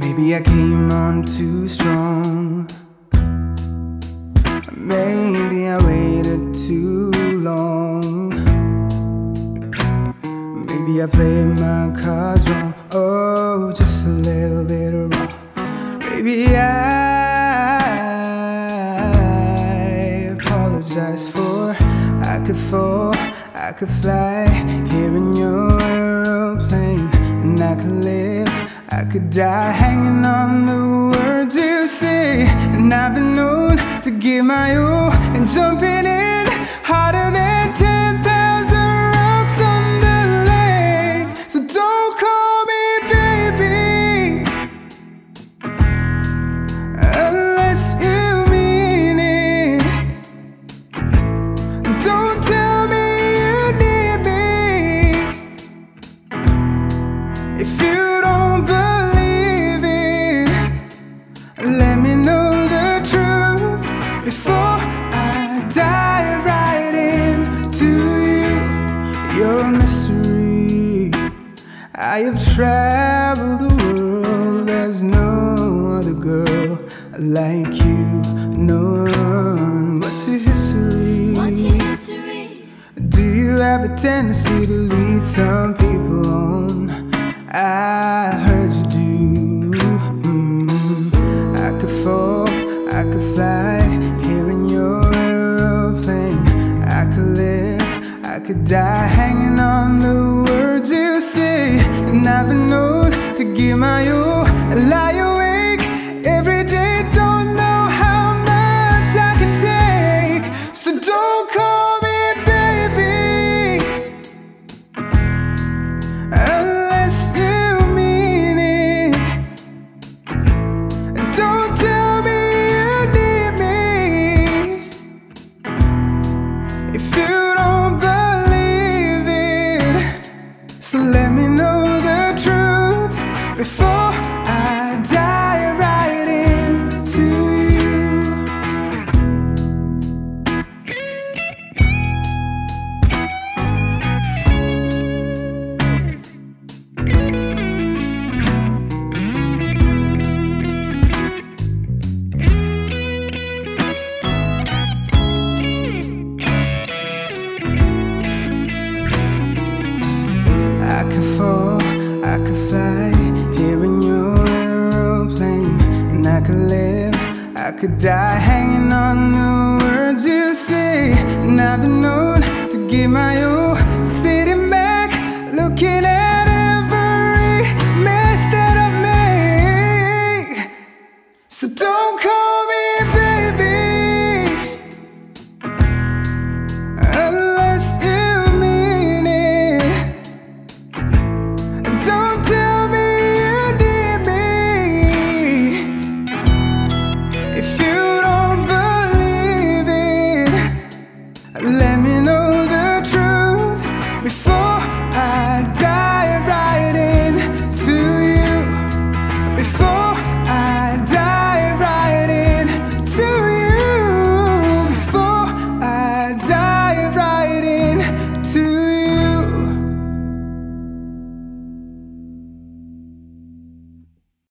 Maybe I came on too strong. Maybe I waited too long. Maybe I played my cards wrong. Oh, just a little bit wrong. Maybe I apologize for I could fall, I could fly here in your aeroplane. And I could live, I could die hanging on the words you say. And I've been known to give my all and jumping in harder than 10,000 rocks on the lake. So don't call me baby unless you mean it. Don't tell me you need me if you don't believe it. Let me know the truth before I dive right into you. Your mystery. I have traveled the world. There's no other girl like you. No one. What's your history? What's your history? Do you have a tendency to lead some people on? I heard you do. I could fall, I could fly here in your aeroplane. I could live, I could die hanging on the words you say. And I've been known to give my all and lie awake every day. Don't know how much I can take. So don't call me baby unless you mean it. Don't tell me you need me if you don't believe it. So let me know the truth before I dive right into you. I could fall, I could fly here in your aeroplane. And I could live, I could die hanging on the words you say. And I've been known to give my all, sitting back, looking at every mess that I've made. So don't call